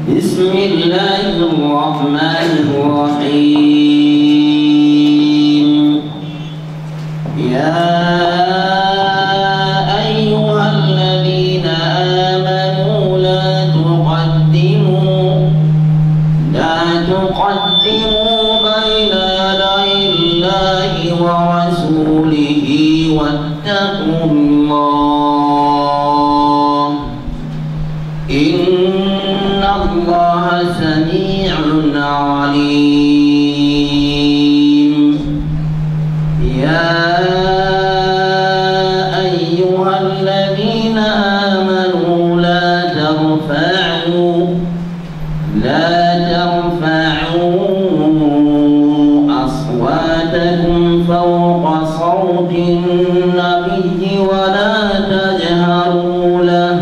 بسم الله الرحمن الرحيم يا أيها الذين آمنوا لا تقدموا بين يدي الله ورسوله واتقوا الله إن الله سميع عليم يا أيها الذين آمنوا لا ترفعوا أصواتكم فوق صوت النبي ولا تجهروا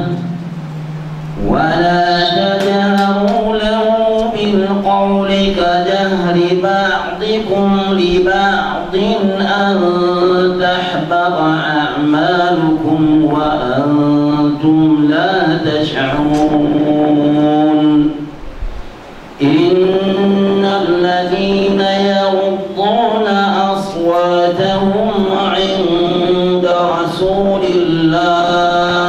له بالقول كجهر بعضكم لبعض أن تحبط أعمالكم وأنتم لا تشعرون إن الذين يغضون أصواتهم عند رسول الله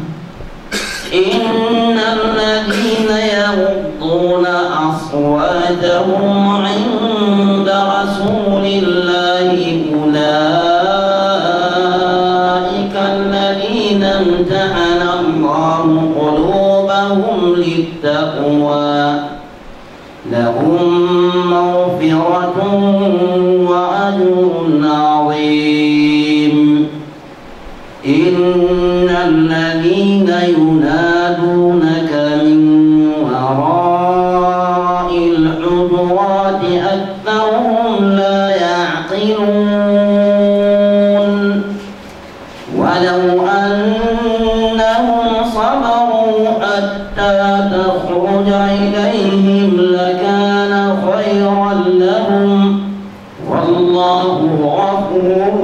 أولئك الذين امتحن الله قلوبهم للتقوى لهم مغفرة وأجر عظيم إن الذين ينادونك من وراء الحجرات أكثرهم لا يعقلون ولو أنهم صبروا حتى تخرج إليهم لكان خيرا لهم والله غفور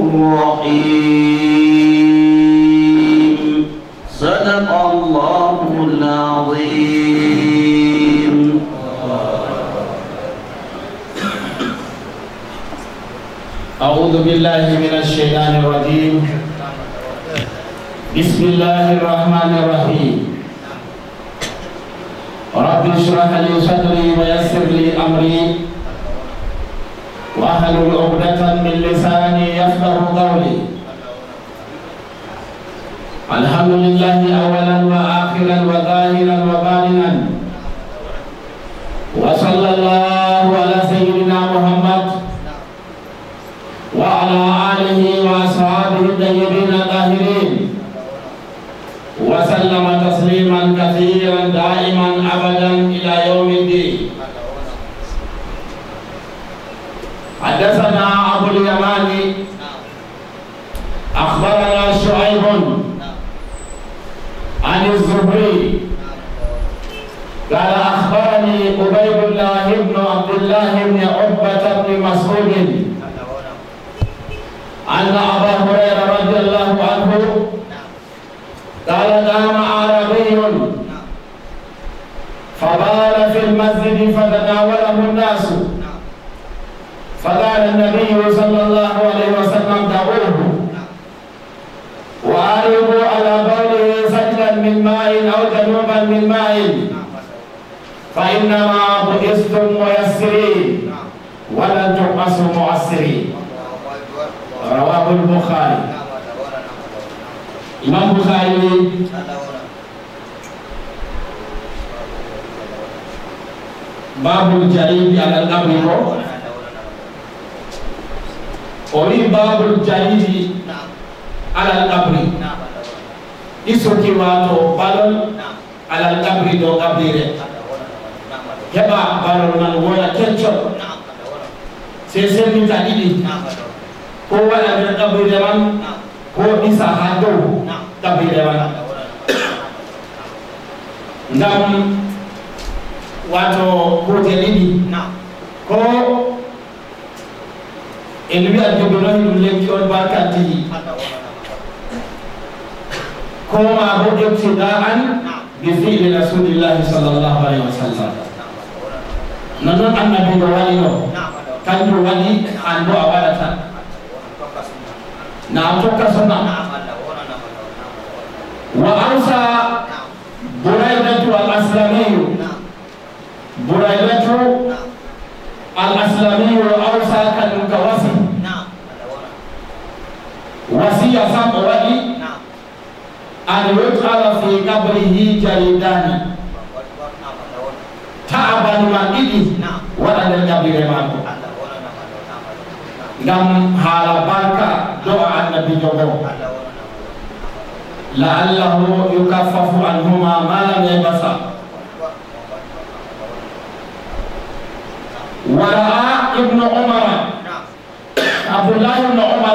رحيم صدق الله العظيم. أعوذ بالله من الشيطان الرجيم. بسم الله الرحمن الرحيم. رب اشرح لي صدري ويسر لي أمري واحلل عقدة من لساني يفقهوا قولي. الحمد لله أولا وآخرا وظاهرا وباطنا وصلى الله على سيدنا محمد وعلى آله وأصحابه الطيبين الطاهرين وسلم تسليما كثيرا دائما أبدا إلى يوم الدين. حدثنا أبو اليماني أخبرنا شعيب عن الزهري قال أخبرني عبيد الله بن عبد الله بن عتبة بن مسعود أن أبا هريرة رضي الله عنه قال قام أعرابي فبال في المسجد فتناوله الناس فقال النبي صلى الله عليه وسلم دعوه وأعرضوا على بوله سجلا من ماء أو جنوبا من ماء فإنما بعثتم ميسرين ولن تبعثوا معسرين. رواه البخاري. Imam Bukhari babul jalidi ala al-qabri ori babul jalidi ala al-qabri isoki wato balon ala al-qabri do qabire heba balon man wona keccol sesen min tadidi ko wala be qabire man ko isa hado qabire man ngam wato ko jelidi ko elwi adjogono dum lekki on barkati ko ma bo ibtida'an بفعل رسول الله صلى الله عليه وسلم نحن النبي وانيو كان يواني أن دعا ولتا نعم تكسنا وأوصى بريدة الأسلامي بريدة الأسلامي وأوصى كالمكواسي وصية سبع ولي أن يجعل في قبره جليدان تعبا من إلي وأن القبر معه لم حال بركة دعاء النبي جبه لعله يكفف عنهما ما لم يبصر ورأى ابن عمر عبد الله بن عمر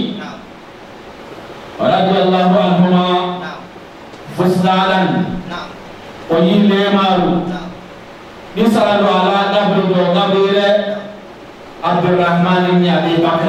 رضي الله عنهما فسدالا ويل مارو بيسالو على دبر دو غبير عبد الرحمن بن ابي بكر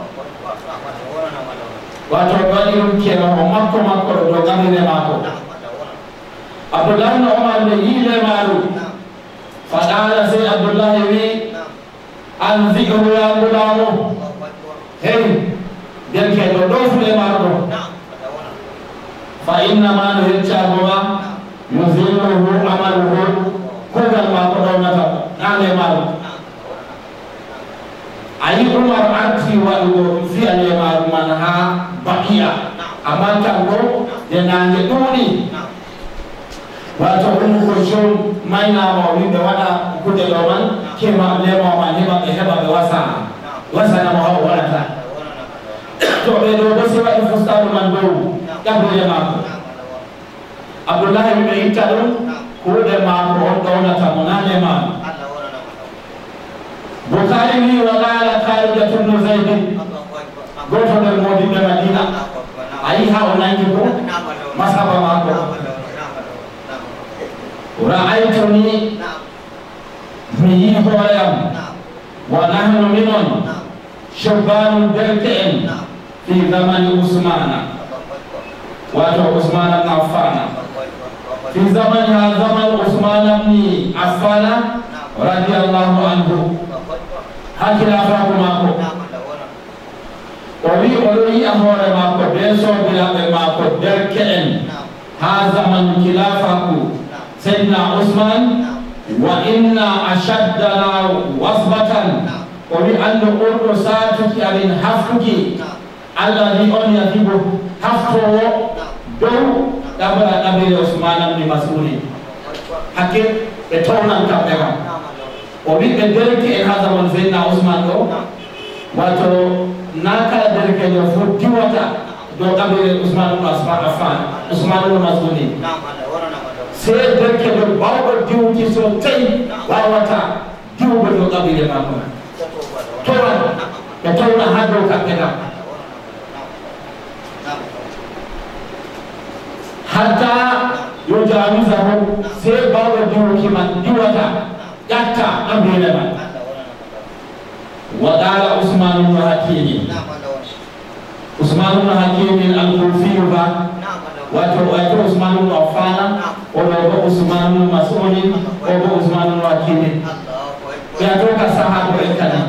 wato bani kira ho makko do gamine mako Abdullah ibn Umar ne yile maru fadala sai Abdullah wi anzihu ya gulamu hey den ke do fule maru fa inna ma nuhcha huwa yuzilluhu amaluhu kugal ma ko do nata ngale maru ayi Umar arti wa go fi ale maru manha bakia amanta go de nange duni wato ko shon maina ma wi de wada kude loman kema le ma ma heba be wasa na ma wala ta to be do bo se wa ifustadu man do ya ma Abdullah ibn Italo ko de ma ko do na ta monale ma Bukhari ni wala Kharijah ibn Zaid goto der modi de Madina ayi ha onangi ko masaba ma ko ra'aytuni mi hoyam wa nahnu minon shabban dalken fi zaman Usman wa Usman bin Affan fi zaman Usman bin Affan radhiyallahu anhu hakila fa ma ko Owi oloyi amore mako beso bilabe mako derken ha zaman khilafaku Sayyidina Usman wa inna ashaddana wasbatan owi ando ordo saatuki alin haftuki Allah ni on yahibu haftowo dow dabara nabire Usman ibn Mas'ud hakke be tawnan kambe ma owi be derken ha zaman Sayyidina Usman do wato naka derke yo fu diwata do kabire Usman ibn Affan Usman ibn Mas'ud se derke do bawo diwu ki so tay wawata diwu do kabire ma ko to na hado ka keda hatta yo jamizahu se bawo diwu ki man diwata yatta kabire ma وقال عثمان بن حكيم عثمان بن حكيم الكوفي واتو عثمان بن عفان وابو عثمان بن مسعود وابو عثمان بن حكيم يا توكا صحابه الكلام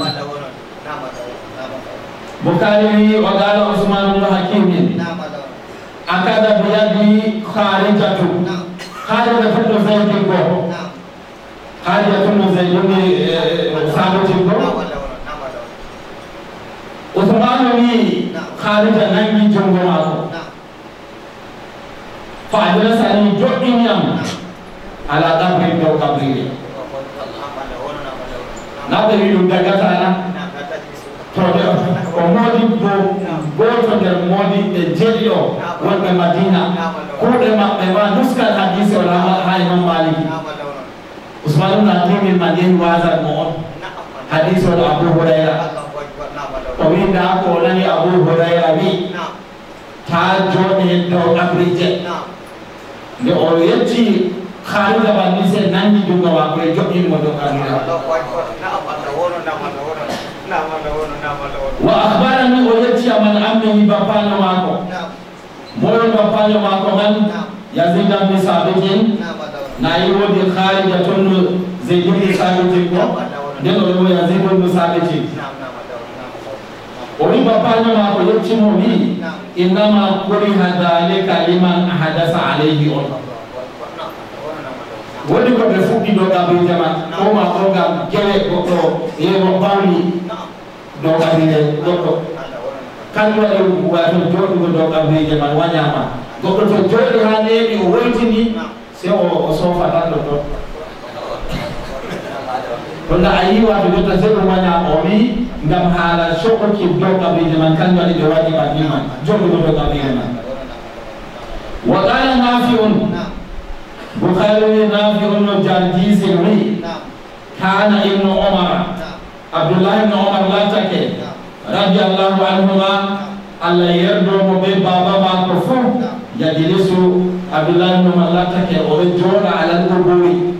بخاري وقال عثمان بن حكيم أكاد بيدي خارجة بن زيد خارجة بن زيد ثابت Uthman ni Kharija nangi jongo mako fa adala sani joddi nyam ala dabri do kabri na be yu daga tana to de o modi bo to der modi e jelio wonbe Madina ko de mabbe wa nuskal hadisi wala ha Imam Maliki Usman na timi madin wazar mo hadisi wala Abu Hurairah Pawinda ko lani Abu Hurairah ni ta jode do abrije ne o yetti Kharija bani se nangi dunga wa ko jodi mo do kanira wa akhbarani o yetti man ammi bapano mako mo bapano mako man Yazid bin Sabit na yi wodi Kharija tun Zaid bin Sabit ko den o Yazid bin Sabit Ori bapanya ma ko yetti mo bi inma kuriha dhalika liman ahadasa alayhi wodi ko be fuɗɗi do gabi jama ko ma ko gam gewe goɗɗo yewo bawni do gabi goɗɗo kan waɗi wato joɗugo do gabi jama wañama goɗɗo to joɗi ha neeɓi o woytini se o sofa tan ɗo walla a yi wato jotta se ɗum waña o wi ngam haala sokoki do gabi jama kan waɗi ɓe waɗi ɓaɗɗima joɗugo do gabi jama wa qala nafi'un Bukhari Nafi ibn Jarjis kana ibn Umar Abdullah ibn Umar latake radhiyallahu anhuma alla yerdo mo be baba ma ko fu yajlisu Abdullah ibn Umar latake o joda ala al-quburi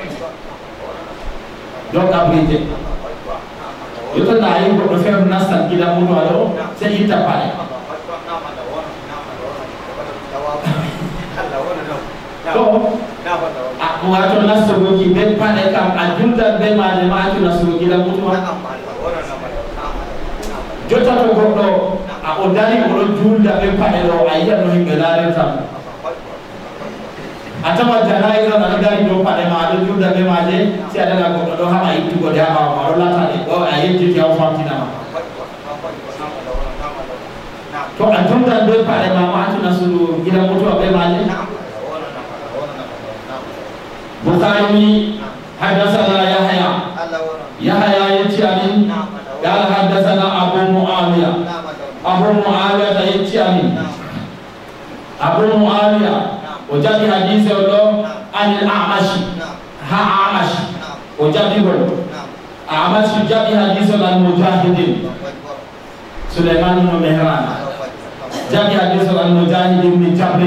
do kabrite yoto na yi ko fer nasal gida mu do se ita pare to wato nasurugi be pade kam a junta be maade ma to nasurugi la mutuma jota to goddo a o dari o julda be pade do ayya no himbe laare tam atama janaiza na dari do pade ma do julda be maade si ada goddo do hama ittugo de hama ma rola tade do ayetti ti o famtina ma to a junta be pade ma to nasurugi la mutuma be maade Bukhari حدثنا يحيى يتياني قال حدثنا أبو معاوية يتياني أبو معاوية وجاب حديث له عن الأعمش أعمش وجاب أعمش جاب حديث عن مجاهد سليمان بن مهران جاب حديث عن مجاهد بن جبر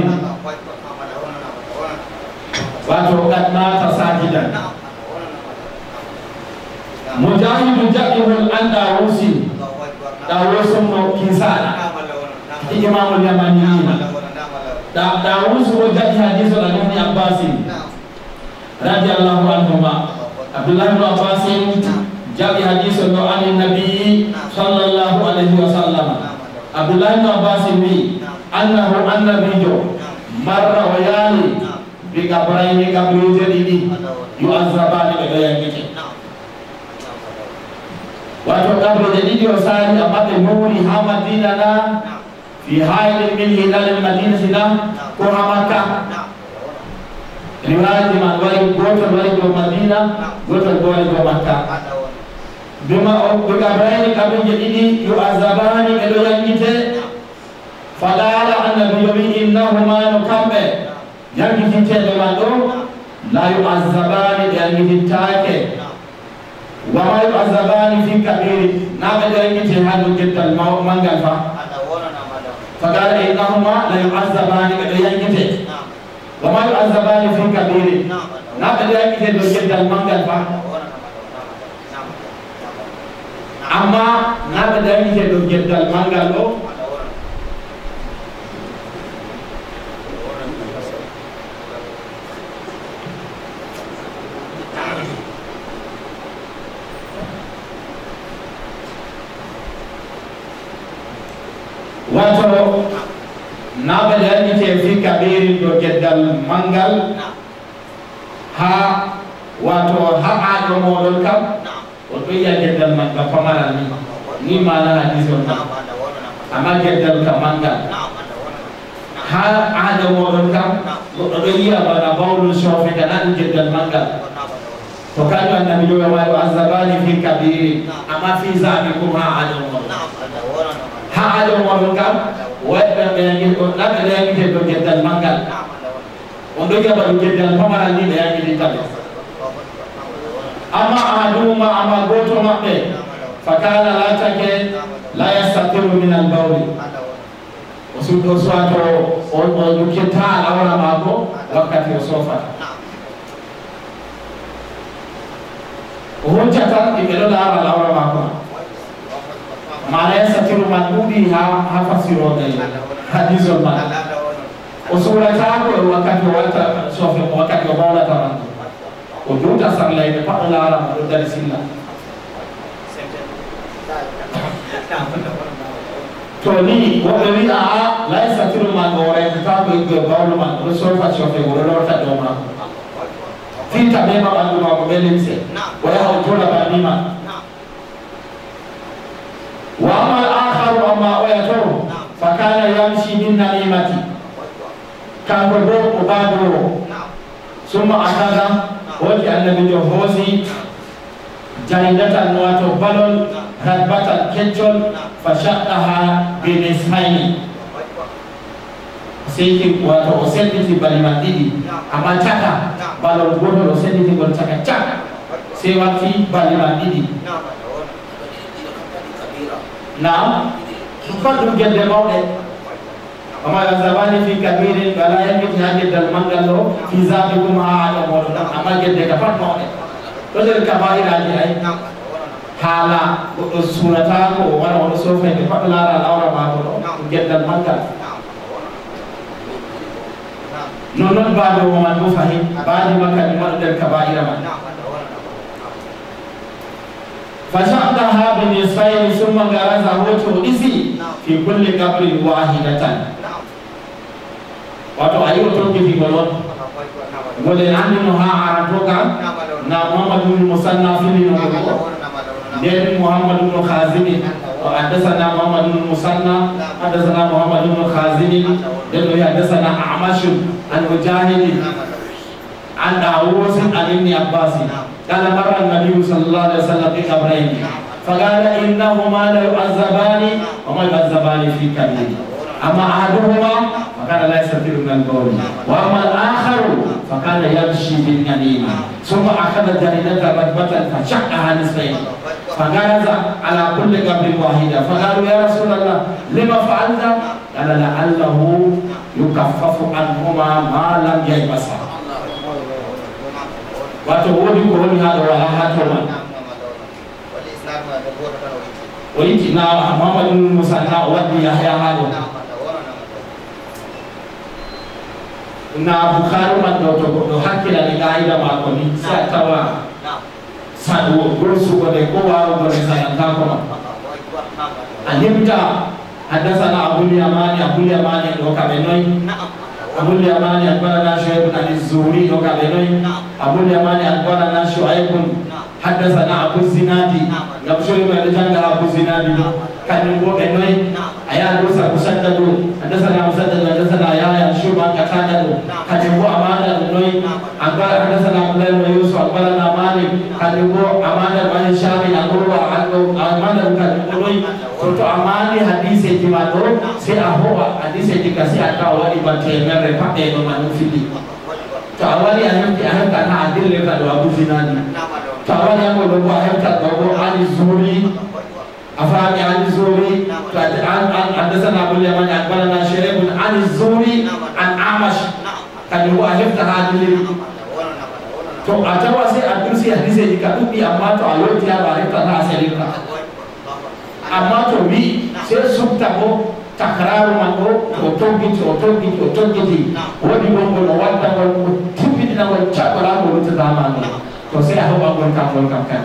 wato kad mata sajidan Mujahid jaqihul anda wusi dawusun mo kisana Imamul Yamani dawusu mo jadi hadis oleh Ibnu Abbas radhiyallahu anhuma Abdullah bin Abbas jadi hadis oleh Nabi sallallahu alaihi wasallam Abdullah bin Abbas ini annahu annabiyyu marra wa yani bi kabraini kabru jadi yu'azzabani be yang gitu wato kabru jadi diosari apate muri ha Madina na fi hayl min hilal Madinah sila ko Makkah riwayat man wali do Madina goto do Makkah bima o kabraini kabru jadi yu'azzabani be yang gitu fadala annabi innahuma nukambe yang kita demando la yu'azzabani yang ditake wa ma yu'azzabani fi kabir na bada yang kita hadu kita mau manggal fa fadala innahuma la yu'azzabani yang kita wa ma yu'azzabani fi kabir na bada yang kita manggal fa amma na bada yang kita manggal lo wato na badani ke fi kabiri do geddal mangal ha wato ha ado modol kam o to ya geddal mangal pamara ni mana hadis on ama geddal kam mangal ha ado modol kam do ya bana bawlu shofe kana geddal mangal to kajo annabi do wa azabani fi kabiri ama fi zalikum ha ado modol ha ada orang kam wajib yang itu nak yang itu berjalan manggal untuk yang berjalan pemahaman ini yang itu tak ama goto makne fakala la take la yastatiru min al-bawl usudo suato o kita awala mako wakati sofa hujatan ikelo la awala mako mana satiru mandudi ha fasiro dai hadithul man usulata ko wakati wata sofi wakati ko bawla tamanto o juta sarlay be pa la do dari silla to ni wo be a la satiru man gore ta ko bawlo man do sofa sofi wo do ta do ma fita be ma bandu ma ko belimse wala ha jola ba ni ma wa amal akharu amma wa yatu fa kana yamshi bin nalimati kan ko do ko bado summa akaga wati annabi jo hosi jaridatan wato balol radbatan keccol fa shaqqaha bi nisfaini seki wato o senditi balima didi amma chaka balol goto o senditi gol chaka chaka se wati balima didi na fadu gelde mawde amma zabani fi kabirin bala yamti hadi dal mangalo fi zabikum ala modo amma gelde ka pat mawde to der kabaira ji ay hala surata ko wala wala sofa ke pat lara awra ma ko gelde mangal non baado mo man do fahim baadi makka mo der kabaira man فشقها بنصفين ثم غرزه تودسي في كل قبر واحدة wato ayo to ke fi golon wala annu ha aratoka na Muhammad bin Musanna fili no den Muhammad bin Khazimi wa hadathana Muhammad bin Musanna hadathana Muhammad bin Khazimi den ya hadathana Amash al-Mujahid an Dawus an Ibn Abbas قال مر النبي صلى الله عليه وسلم في قبرين فقال إنهما لا يعذبان وما يعذبان في كبير أما أحدهما فكان لا يستطيع من البول وأما الآخر فكان يمشي بالنميمة ثم أخذ جريدة رتبة فشقها نصفين فغرز على كل قبر واحدة فقالوا يا رسول الله لما فعلت؟ قال لعله يكفف عنهما ما لم ييبسا wato wodi ko woni hado wala hato man woni na Muhammad bin Musanna wadi Yahya hado na Bukhari man do hakkila ni gaida ma ko ni sa tawa sadu gursu ko de ko wa ko ne sa ta ko ma anibta hadathana Abu Yamani do ka benoi Abu Yamani akbarana Shu'aib bin Az-Zuhri do ka benoi Abu Yamani akbarana Shu'aib hadathana Abu Zinadi ngam Shu'aib bin Abu Zinadi kan go benoi aya do sa musaddadu hadathana musaddad hadathana ya Shu'ban katana kan go amana benoi akbar hadathana Abdullah bin Yusuf akbarana Malik kan go amana bin Shabi akbarwa amana kan benoi to amani hadise jimado se ahoa hadise dikasi akawa ibate mere pate no manufili to awali ahanta na adille ka do Abu Zinadi to awali ngo do ahanta do Ali Zuhri afani Ali Zuhri to an hadathana Abu Yaman akbarana Shu'aib bin Ali Zuhri an Amash kan go ahanta adille to atawa se adusi hadise dikatubi amma to aloti ya barita na aselika amma to wi se subta ko takraru mango otogiti wodi bongo no wadda ko tibidi na ko chabara ko to dama to se aho bango kam kan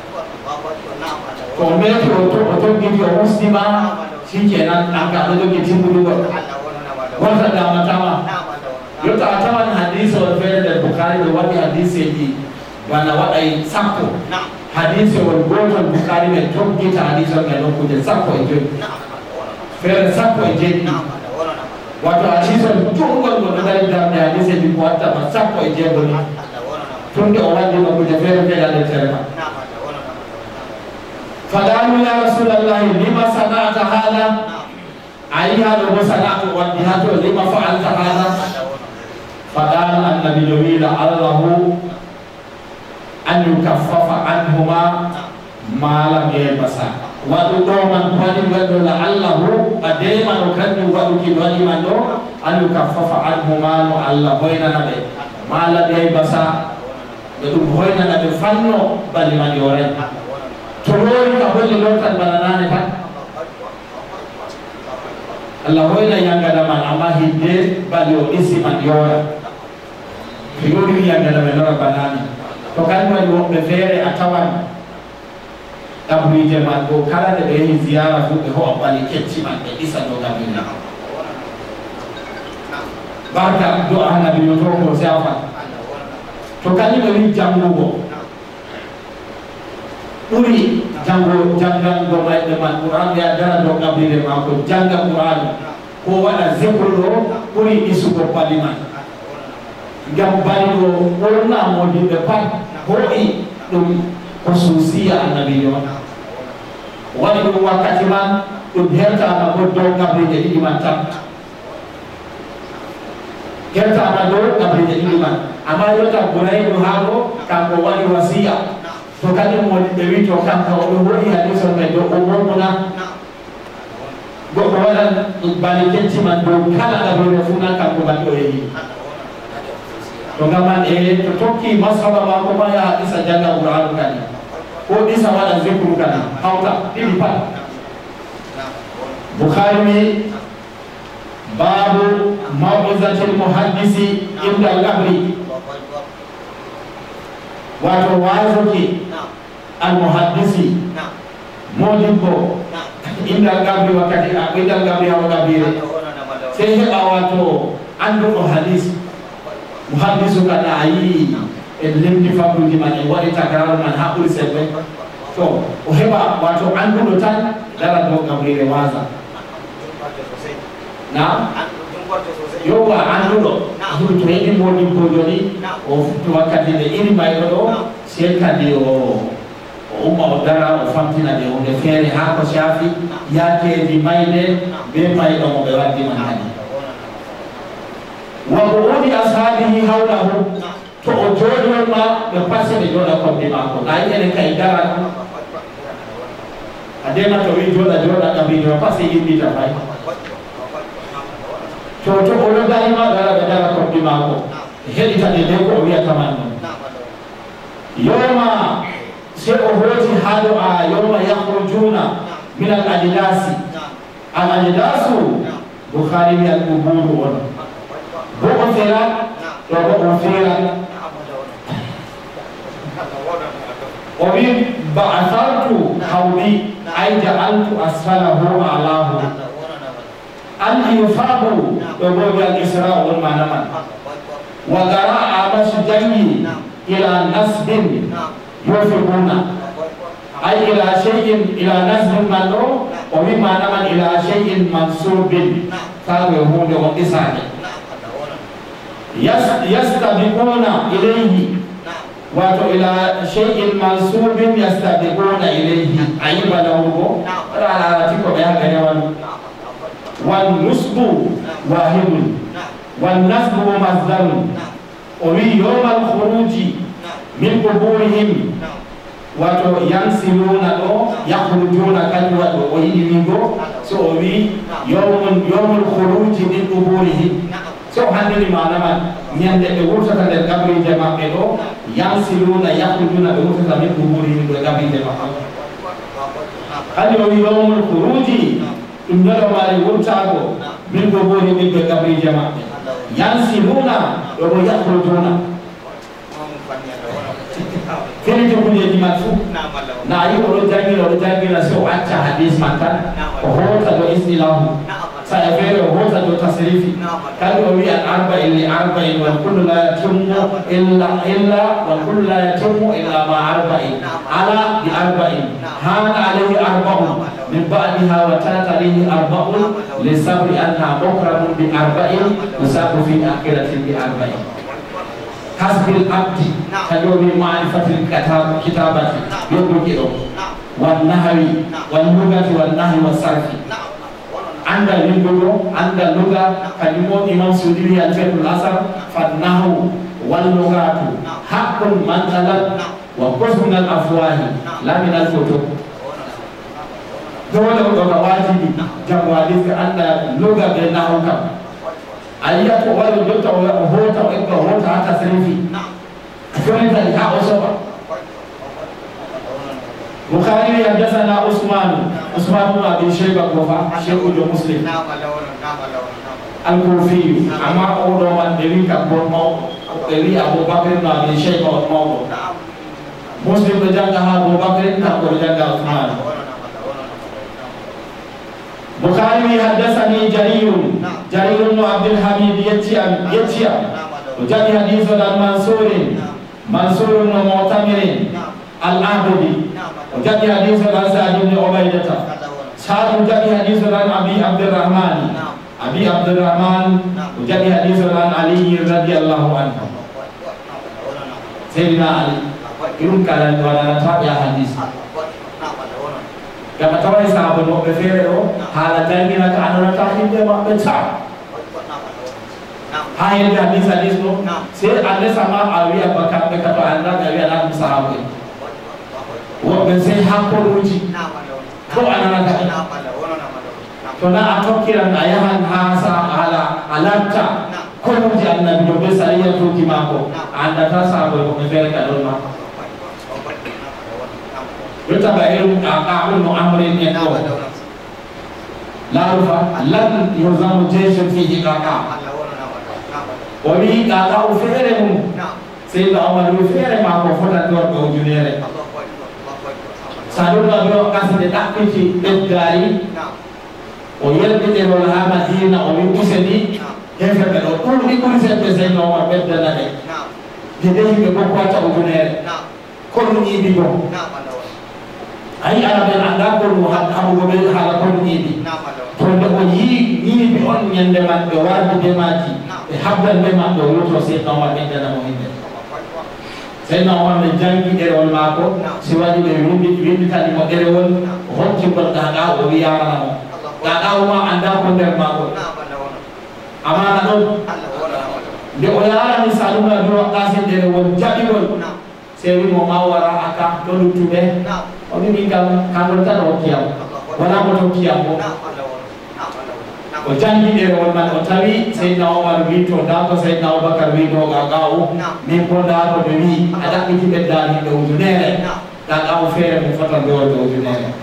ko me to otogiti o muslima shikenan aka do giti mudu ko wanda dama tama yota tawan hadisi wa fere da Bukhari da wadi hadisi yi wana wadai sako hadisi wal goton Bukhari me togita hadisi ga no kuje sako ejo fere sako ejo wato hadisi tungol go da hadisi bi ko atta sako ejo go tunde o wadi no kuje fere da terma fadalu ya Rasulullah lima sana'ata hada ayya do sana'atu wa bihatu lima fa'alta hada fadal an-nabi jawila Allahu an yukaffafa anhuma ma lam yabasa wa do man wadi wado la Allahu adema no kadu wadu ki wadi mando an yukaffafa anhuma no Allah hoina nabe ma lam yabasa do hoina nabe fanno bali man yore to lori ka holli lotan bananane pat Allah hoyna yangada man amma hidde balio isi man yora yori yangada man nora banani to kan wadi wobbe fere a tawan abuje man ko kala de be ziyara fu be ho bali kecci man be isa do gabina barka do nabi yo to ko safa to kan ni jangugo uri jangan go may de man Quran ya dara do gabire ma ko janga Quran ko wada zikrulo uri isugo paliman gam baligo orna mo di depan hoi dum khususia nabi yo wadi ko wakati man dum herta ma ko do gabire di mantam herta ma do gabire di man ama yo ta burai do haro ka ko wadi wasiya to kadi mo dewi to kam ka o woni hadiso me do o wona go ko wala bani kenci man do kala da do refuna kam ko bado yi to gaman to tokki masaba ma ko ma ya isa janga Qur'an kan ko isa wala zikru kan hawta di pat Bukhari babu mau'izatil muhaddisi inda al-qabri wato wazoki al-muhaddisi modibbo inda gabri wakati inda gabri hawa gabire sehe awato andu hadis muhaddisu kana ayi limdi fabru di man wadi takrar man hakuri sebe to o heba wato andu do tan dara do gabire waza na yo wa andulo hulu to eni modi ko joni o futu wakati de ini bayro do seka di o umma odara o famtina de o de fere ha ko shafi yake di mayde be maydo mo be wadi man wa qudi ashabihi hawlahu to o jodo ma be passe de joda ko de ma ko ay ene kay dara adema to wi joda ka bi do passe yimbi ta fay to olo dalima dara ko dimako hedi tade de ko wiya tamanno yoma se o hoti hado a yoma yakhrujuna min al adilasi al adilasu Bukhari al kuburu on bo fera to bo fera o bi ba'athartu hawli ay ja'altu asfalahu alahu an yufabu dogo al-isra wal manaman wa qara'a masjidi ila nasbin yufibuna ay ila shay'in ila nasbin mano wa min manaman ila shay'in mansubin tawe hunde wa isani yastabiquna ilayhi wa ila shay'in mansubin yastabiquna ilayhi ay balawo ala tiko be hagane wanu والنصب واحد والنصب مصدر وفي يوم الخروج من قبورهم wato yansiluna do yakhrujuna kan wato o yidi mingo so wi yawmul khuruj min quburihim so hande ni manama nyande be wurta tan der gabri jama be do yansiluna yakhrujuna be wurta min quburihim do gabri jama hande o wi yawmul khuruj indalo mari wurtago min go boni min be gabri jama yansiluna do bo yakhrujuna kene to bunye di matfu na ayi oro jangi la so acha hadis mantan o hota do istilahu sa evere o hota do tasrifi kadu wi al arba'in li arba'in wal kullu la yatimmu illa wal kullu la yatimmu illa ma arba'in ala bi arba'in hana alayhi arba'un min ba'daha wa tatalihi arba'un li sabri anha mukramun bi arba'in usabu fi akhiratin bi arba'in hasbil abdi kajomi ma'rifatil kitabati yogo kido wan nahwi wan lugati wan nahwi was sarfi anda lingogo anda luga kalimo imam sudiri al-fiqh al-asar fa nahwu wal lugatu haqqun man talab wa qasmun al-afwahi la min al-kutub dole ko wajibi jawadi anda luga be nahwu kam aliya ko wala jotta o hota o ko hota hata serifi jonta li ha osoba Bukhari hadathana Usman ibn Abi Shaybah wa Shaykh Muslim al-Kufi ama o do man dewi ka bon mo dewi Abu Bakr na bi Sheikh mo Muslim do janga Abu Bakr na ko janga Uthman Bukhari hadatsani Jarir bin Abdul Hamid yatiya jadi hadis dan Mansur bin Mu'tamir al-Abdi jadi hadis dan Sa'd bin Ubaidah Sa'd jadi hadis dan Abi Abdurrahman jadi hadis dan Ali radhiyallahu anhu Sayyidina Ali irun kala wana ta ya hadis kama tawai sahabat mo befere do hala tangi na ka anona ta hinde ma be cha hayin hadis no se ande sama awi abaka be ka to anda gawi ana sahabat wo be se hakko ruji ko anana ka to na atokiran ayahan hasa ala alata ko ruji annabi do be sariya to kimako anda ta sahabat mo befere ka do ma Yota bahiru aqa'un mu'amrin yaqaw la rufa lan yuzamu jayshun fihi qaqa wali qaqa'u fi'rihum sayyidina Umar fi're ma ko fota do do junere saduna do kasde dakki beddari o yelbide wal ha Madina o wi museni hefe be do ko ni ko se be sayyidina Umar beddana de de ko kwata o junere ko ni bi go ay arabe anda ko no hamu go be hala ko ni bi to de ko yi bi on nyande man do warde de mati e habdan be man do woto se no wa be dana mo hinde se no on be jangi de wol mako si wadi be windi tani mo dere wol hokki ko da o wi yara mo da ma anda ko der mako amana do de o yara ni saluma do qase dere wol jabi wol se wi mo mawara aka do lutube oni mingam kangon tan o kiyam wala mo to kiyam o jangi de won man o tawi Sayyidina Umar wi to da ko Sayyidina Abubakar wi do ga gawo min ko da ko de wi ada ki be dali do junere da gawo fere mo fata do junere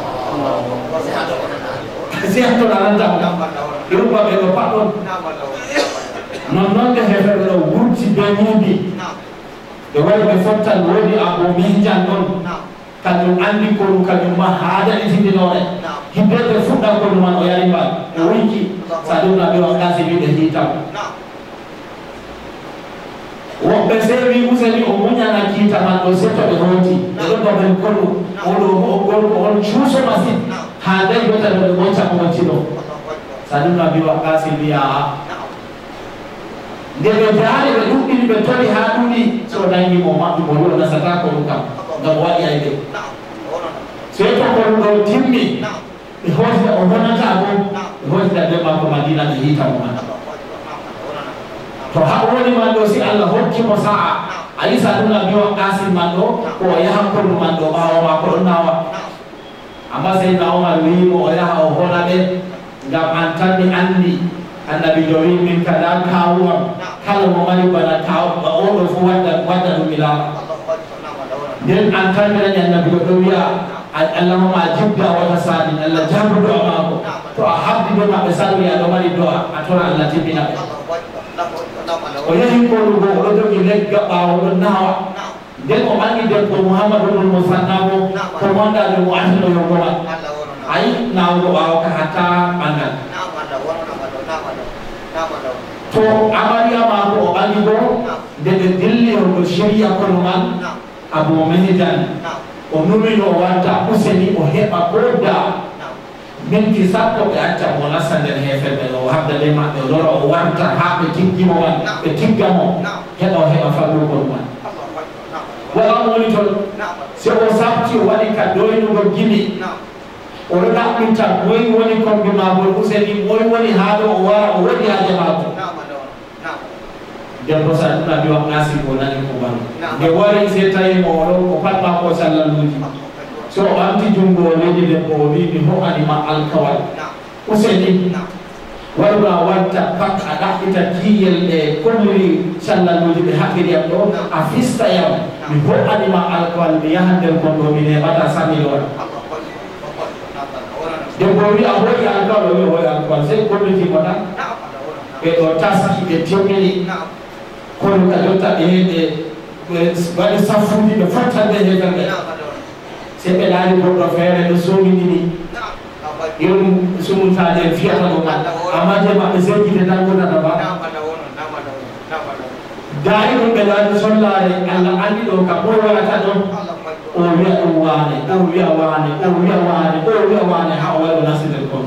siya to nalanda iruba be ko paton non de hefer do wurti be nyindi de way be fotal wodi abo minjan don kanyum andi ko kanyum ma haada isinde nore hibbe fudda ko man o yari ba e wiki saduna be wakasi bi de hitam wo be sewi museni o munya na kita man o seto be hoti do do ben ko o do o gol ko on chuso masin haada yo ta do mo cha ko chino saduna be wakasi bi a de be jare be dubbi be tori haaduni so dangi mo ma do na sata ko kam ngam waɗi ayde so to ko ɗo timmi ɓe hoosita o wonata bo ɓe hoosita ɓe makko Madina ɓe hitamo man to ha woni man ɗo si Allah hokkimo sa'a a yi sa ɗum abi Waqasin man ɗo ko o yaha kondu man ɗo ɓawo ma ko ɗon nawa amma Sayyidina Umar wimo o yaha o hona ɓe ngam an tan mi andi annabi jo wi min kada kawuwam kala mo mari bana kaw o ɗo fu wadda ɗum ilama den an kamera nyanna bi do wiya Allahumma ajibda wa tasadin Allah jabu do amako to a habdi do ma be salu ya do mari do a tora Allah tibina o yehi ko do do ki legga bawo do nawa den o angi de ko Muhammad ibn Musannabo ko manda do mu'ahid yo ko ay nawo do bawo ka hatta bangal to amariya ma ko angi do de dilli o sharia ko man Abu Mehdan o numino wanta useni o heɓa koda minti sappo ɓe acca mo nasanden hefeɓe o habda le maɓɓe lora o warta ha ɓe tiggimo wan ɓe tiggamo heɓa o heɓa fallugol man wala mo woni toon si o sabti o waɗi ka doynugo gimi o ɗaɓɓinta moy woni kombi magol useni moy woni haɗo o wara o waɗi haade mako debbo sa ɗum abi Waqasi ko nani ko ban nde wari se tawi mo ɗo ko patma ko sallalluji so o ɓamti junngo o leydi debbo o wi mi hoɓanima alkawal useni waɗuma watta pak a ɗaɓɓita kiyel ɗe komri sallalluji ɓe haqqiriyam ɗo a fistayam mi hoɓanima alkawal mi yaha nder gonɗo mi neɓata samilora debbo wi a hoƴi alkawal o wi o hoƴi alkawal sey gollitimo tan ɓe ɗo taski ɓe timmini kono ka jotta ɓe waɗi saffude ɓe fottande heferɓe se ɓe laari goɗɗo feere ɓe soomidini yon sumutade fiyata ɗo man amma je maɓɓe seggite tan gonata ba daari ɗum ɓe laari sollare Allah andi ɗo kam ɓoy warata ɗon o wiya ɗum waane o wiya waane o wiya waane o wiya waane ha o waɗo nasider kon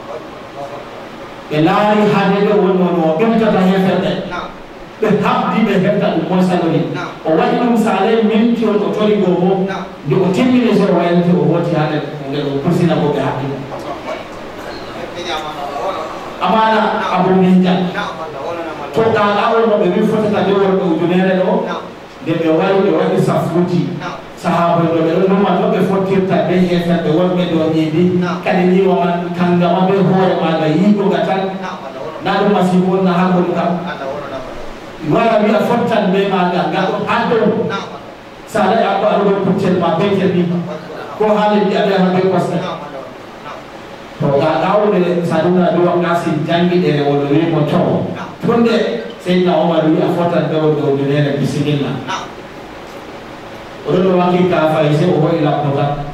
ɓe laari hade ɗo woni on o ɓemtata heferɓe ɓe habdi ɓe hefta ɗum moy salori o waɗi ɗum sa ale minti on o tori goo bo nde o timmini so o waylti o wooti hade nde o pursina bo ɓe haɓɓi amana abou minjan to ɗaɗawol no ɓe wi fotata de worɓe ujunere ɗo nde ɓe wari ɓe waɗi safuuji sahaaba ɗo ɓe ɗo numa to ɓe fottirta ɓe heferɓe wonɓe ɗo ñiidi kadi ñiwa man kangama ɓe hoore maga yiiɗoga tan na ɗum masibo wonna ha gon kam wara wiya fottan ɓe maga gaɗo addow sa alay aɗo aɗo ɗo puccel ma betel ni ko haale mbiya ɓe ha ɓe kosɗe to ga ɗawde saduna ɗo ngasin jangiɗere wono wimo to tunde seydna omar wi a fotan ɓe wonɗo ujunere bisimilla oɗon ɗo wakki ka fay se o hoyi lappo tan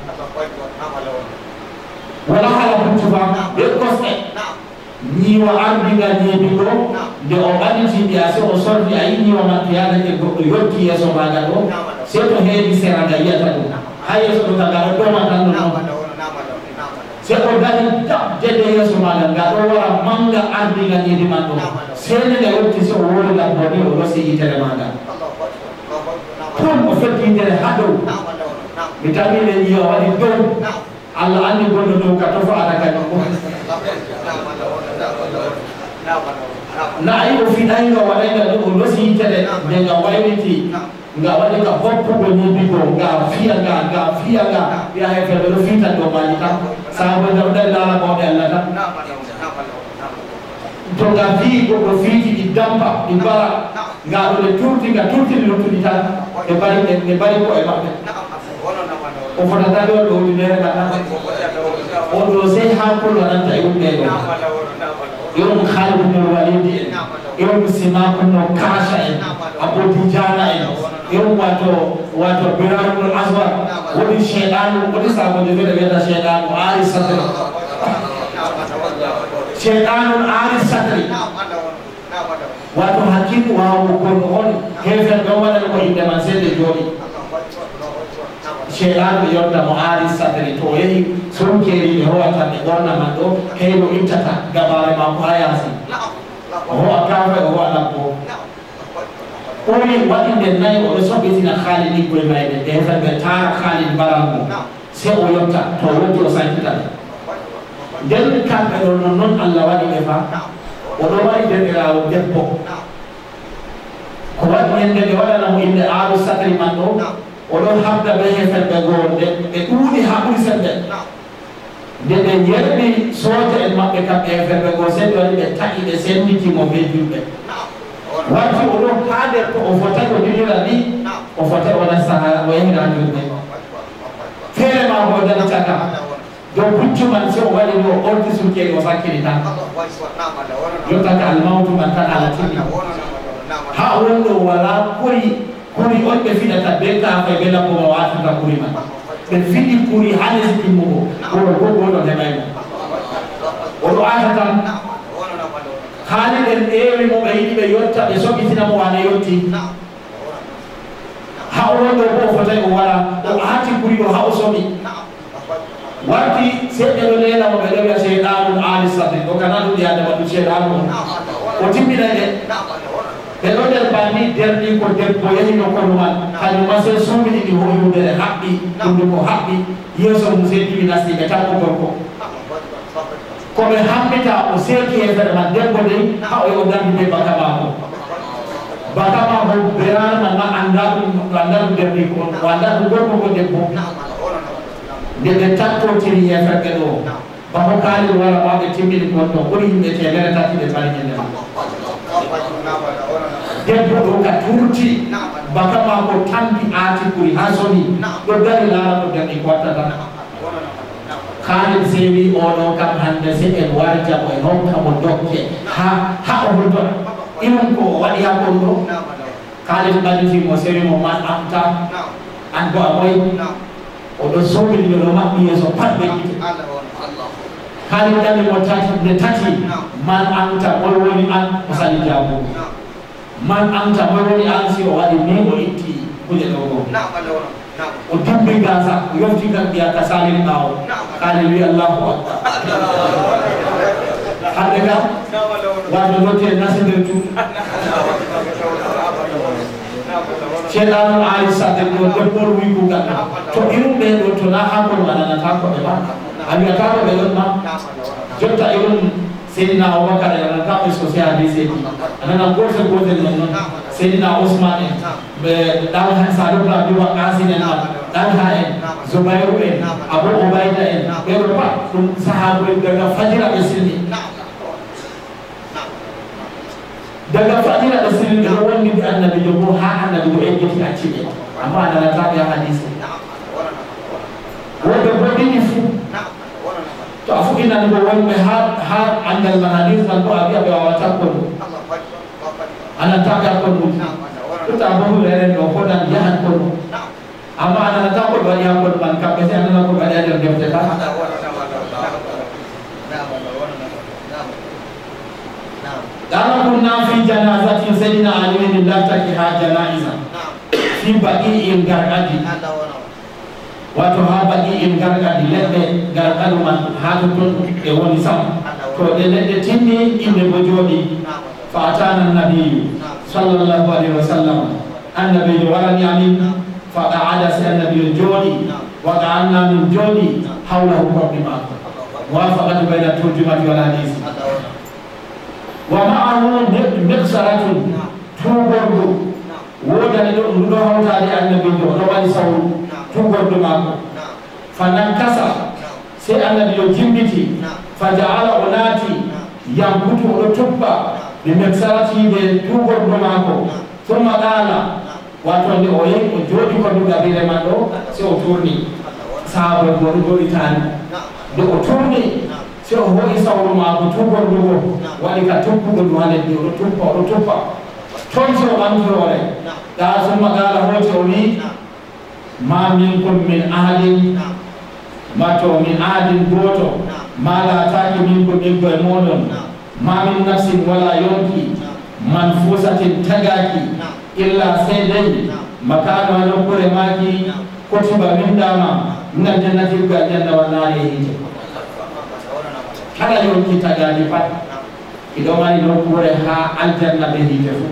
wala hala puccufa ɓe kosɗe ñiwa ardiga ñeebigo nde o ɓaɗiti mbiya se o sordi a yi ñiwa man piyada e goɗɗo yotti yeeso maga ɗo se to heewi seranga yiyata ɗum ha yeeso ɗo kaga ɗo doma tan ɗo noon se o dari jede yeeso maga nga ɗo wara manga ardiga ñeebi man ɗo sene nde yotti se o wori lappo ni o rosi yitere maga pum o fetti yitere ha dow mi tamine ñiwa waɗi dow Allah andi gonɗo dow ka tofo aɗa kadi nayi o fiɗayga waɗayga ɗo o losi yitere nde nga wayliti nga waɗi ka hoppugo ñibbigo nga fiyaga wiya heferɓe ɗo fitan ɗo maji tan saabu nde o ɗari laala mawɗe Allah tan to nga fii goɗɗo fiiti ɗi dampa ɗi mbara nga ɗo ɗe turti luttuɗi tan ɓe mbari ko e maɓɓe o fotata ɗo ɗo ujunere gaɗa o ɗo sey ha kollo nanta e wumɓe ɗo yon Khalid ibn Walid en yon Simak ibn Kasha en Abu Dujana en yon wato Bilal ibn Aswad woni shaytanu woni sabo de ɓe wiyata shaytanu ari sadri shaytanu ari sadri wato hakimu wawo gonɗo on hefer ɗo waɗan ko inde man seeɗe jooɗi sheyɗan ɓe yonta mo aari sadri to yehi sonkeri ɓe howata ɓe ɓorna man ɗo heyno ittata gabare makko ha yaasi o howa kafa o howa labbo ɓuri waɗi nde nayi oɗo soɓɓitina Khalid iggoye mayɓe ɓe hefen ɓe taara Khalid mbaranmo se o yotta to wonti o sankitata nden kamɓe ɗo non Allah waɗi ɓe fa oɗo waɗi derɗirawo debbo ko waɗi yende ɓe waɗanamo inde aaru sadri man ɗo oɗon habda ɓe heferɓe goo ɓe ɗuuɗi ha ɓuri sembe nde ɓe yerɓi sooja en maɓɓe kam ɓe heferɓe goo se ɓe waɗi ɓe taƴi ɓe senditimo be julɓe watti oɗon ha nder to o fotay o dilira ni o fotay o nasta o yahira julɓe feere ma ko dani caka dow puccu man se o waɗi ɗo ordi sunkeri o sakkiri tan yottaka almawtu man tan ala tini ha wonɗo wala kuri on ɓe fiɗata ɓe kafa ɓe labbo ma watata kuri man ɓe fiɗi kuri ha lesi timmugo oɗo goɗɗo heɓaymo oɗo ata tan haali ɗen ɗeewi mo ɓe yiɗi ɓe yotta ɓe soɓitinamo wane yotti ha o wonɗo bo o fotay o wara o aati kuri ɗo ha o soɓi warti seɗɗe ɗo leelamo ɓe ɗo wiya sheyɗanum ali sadri ɗo kana ɗum yadema ɗum sheyɗanu on o timmina ɗe ɓe ɗo nder banni derɗi ko debbo yahino kono man kañuma se suumiɗi ɗi hoyudere haɓɓi ɗumde ko haɓɓi yeeso mum se diwi nasti ɓe tan ko gorko koɓe hammita o seeki hefere man debbo dey ha o yo dandi ɓe baka mako berana ma anda ɗum derɗi ko o anda ɗum gorko ko debbo nde ɓe tattotiri hefere ɗo bako kaali wara ma ɓe timmini gon ɗo ɓuri yimɓe temere tati ɓe bari ñande debbo ɗo ka turti baka ma ko tampi aati kuri ha soni ɗo dari laara ɗo derɗi ko watta tan Khalid sewi ono kam hande se en warja ko en hokka mo dokke ha o hulto imam ko wadi ha ko do Khalid badi mo sewi mo man amta an ko amoy o do sobi ni do mabbi so pat be Khalid dal mo tati man amta mo woni an o sali jabu man amta mo woni an si o wadi ni o itti kuje do o dumbi gasa yofti kan dia kasali bawo kali Allahu akbar hande ga wado lotte nasinde tu Shedan Aisha de ko debbo wi ko ga to irum be do to na ha ko wala na ta ko be ba abi ta ko be don ma jotta irum Sayyidina Abubakar ya ta ko so se hadisi ana ko se ko de non Sayyidina Usman be daw han sadu la bi wa qasin na Talha en Zubair en Abu Ubaidah en be ba dum sahabu daga fajira be silni daga fajira be silni da wonni bi annabi do ha annabi do ejiti a cibe amma ana ta ya hadisi wanda bodini fu to afu ina do wonbe ha andal manadis man ko abi abi wa ta ko ana ta ka ko to ta bo le do ko dan jahan ko amma ana ta ko bari ko man ka be ana ko bari ada dem ta dalam kunna fi janazati sayyidina Ali bin Laftaki ha janaiza fi baqi'in gargadi wato ha baqi'in gargadi ledde gargadu man ha to e woni sam to de ledde tinni inde bo jodi fa atana nabi sallallahu alaihi wasallam annabi warani amin fa qa'ada annabi jodi wa qa'anna min jodi hawlahu qadima muwafaqatu bayna turjumati wal hadis wa ma'ahu miqsaratun tubordu wodani do ndo hawtade annabi do wali sawu tubordu mako fanan kasa sai annabi yo jimbiti faja'ala unati yambutu do tubba bi miqsarati de tubordu mako thumma qala wato de o yen o jodi ko duga bele mando sai o turni sahaba do tan do o turni so ho isawru ma ko tubor do wali ka tubbo do hale do tuppa ton so amtore da so magala hoto wi ma minkum min ahadin ma to min ahadin goto ma la taaki minkum ibbe modon ma min nafsin wala yonki manfusatin tagaki illa saydai makano no kore maki kotiba min dama ngal jannati ga janna wala hije kala yon kita gadi pat ido mari do kure ha aljanna be hite fu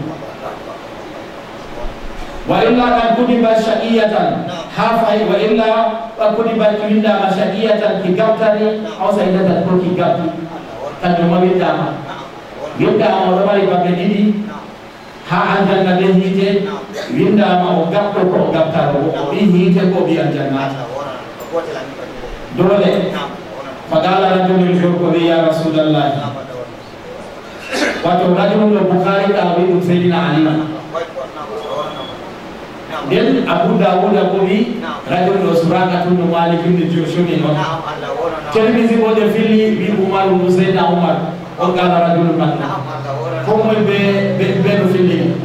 wa illa kan kudiba shaqiyatan ha fa wa illa wa kudiba kinda ma shaqiyatan ki gabtari aw sayyidatan ko ki gabti kan do mari dama yinda mo mari babbe didi ha aljanna be hite winda ma o gabto ko gabtaro o bi hite ko bi aljanna dole faqala rajulun shurku ya rasulullah wato rajulun bukhari da abu sayyidina ali den abu dawud ko bi rajulun suraka tun malik bin jushumi no kelmi zibo de fili bi umar bin sayyidina umar o qala rajulun man ko mo be fili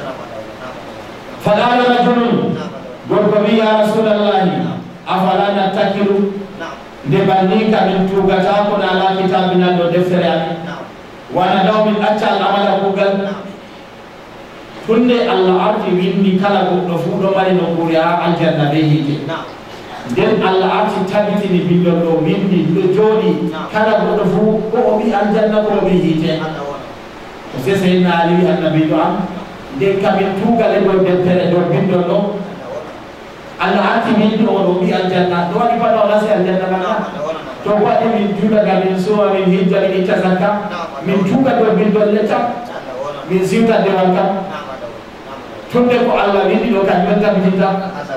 faqala rajulun gorko bi ya rasulullah afala natakilu de bandika min tugata ko na la kitabina do deftere ami wana daw min accal amala kugal tunde Allah arti windi kala goddo fu do mari no kuriya aljanna be hite den Allah arti tabiti ni bindo do windi do jodi kala goddo fu ko o bi aljanna ko be hite o se sayyidina ali annabi do am de kamin tugal do deftere do bindo do Allah arti min do bi aljanna do wadi pa do la se aljanna bana to wadi min juda ga min so min hijja min tazakka min tuga do bin do leta min ziwta de wanka tunde ko Allah windi do kan benta bitinta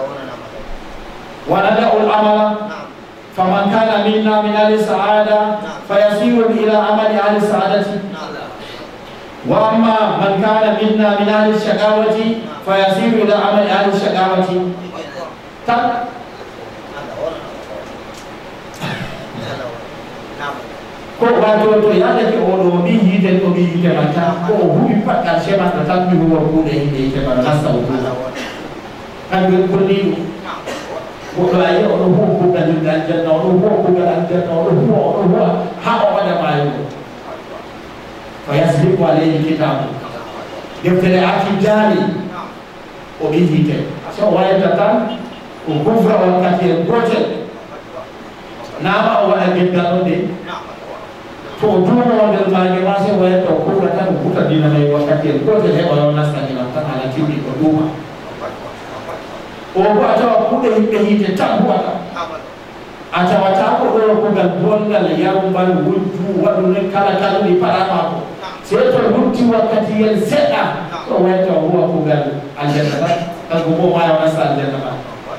wa nada ul amala faman kana minna min al saada fayasiru ila amali al saadati wa amma man kana minna min al shaqawati fayasiru ila amali al shaqawati tak ko wato to yalla ke o do bi hite to bi hite mata ko hubi pat ka shema ta tabbi huwa ko de hite ba nasa ko kan be kulli ko do ayi o do ko ka dum dan janna o do ko ka dan janna o do ha o ba da mayo fa yasbiqu alayhi kitabu deftere aki jali o bi hite so wayata tan ko kufra wakati en gotel nama o wada gedda de to dumo wonde maage wase wayata kufra tan buta dina may wakati en gotel he o nasta ni tan ala tibi ko duma o ko atawa kude himbe hite tan huwata atawa ta ko do ko gal bongal yarum bal wujju wadu ne kala kala ni parama ko se to wutti wakati en sedda ko wayata huwa ko gal aljanna kan ko mo ma nasta aljanna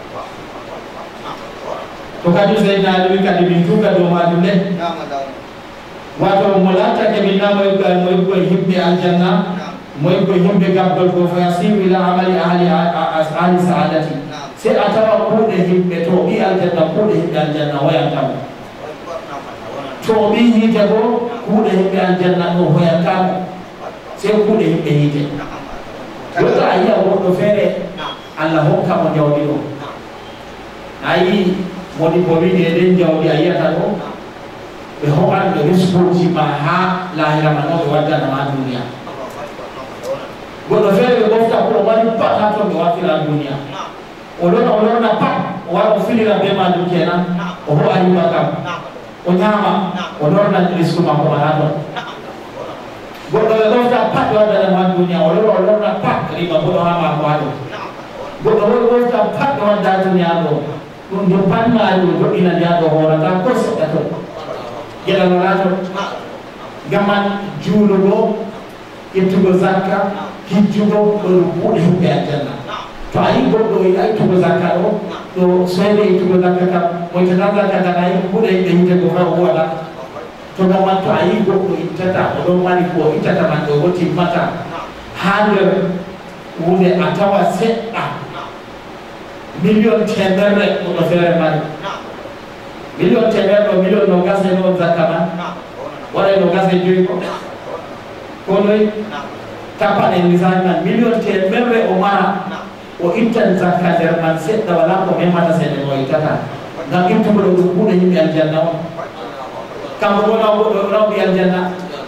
to kadi Sayyidina Ali kadi bintuka do madule wato mulata ke binna moy ko himbe aljanna moy ko himbe gabbal ko fa yasiru ila amali ahli sa'adati se atawa ko de himbe to bi aljanna ko de himbe aljanna waya tam to bi hite ko de himbe aljanna no waya tam se ko de himbe hite wata ayya wodo fere Allah hokka mo jawdi do ayi modi bobi de den jawdi ayata ko be hoban de rispoji ma ha lahira mano wadda na dunia godo fere bofta ko mari pata to be wakila dunia olona pat wa filira be ma du kenan o ho ayi makam o nyama o dorna risku ma ko hado godo bofta pat wadda na dunia olona pat riba godo ha ma ko hado godo bofta pat wadda dunia do untuk panmalu untuk ina dia do hora ta ko se ta to gela narato gaman julugo ittugo zakka hijjugo do bude hubbe aljanna to ayi goddo ay ittugo zakka do sede ittugo zakka kam mo tata zakka ay bude de hite go fa wala to gaman to ayi goddo ittata do mari ko ittata man do woti mata hande wude atawa sedda million temere ko do fere man million temere do million no gasne no zakama wala no gasne joy ko noy tapane mizan million temere o mara o intan zakka der man sedda wala ko memata sene mo itata ngam imtu do ko do yimbe aljanna on kam ko na ko do rabbi aljanna